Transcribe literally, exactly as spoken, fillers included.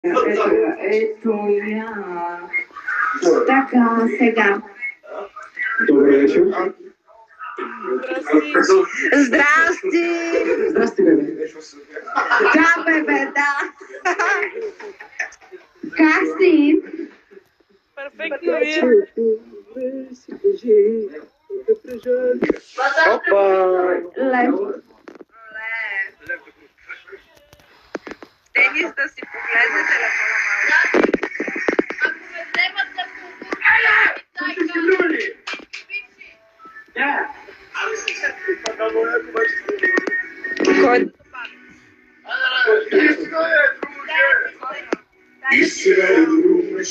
Ето, ето я. Така, сега. Добре вечер. Здрасти! Здрасти, бебе. Да, бебе, да. Как си? Перфектно вие. Опа! Лев. Денис да си погледне телефона малко. Ако ме вземат да покупя, Кой да И сега и друг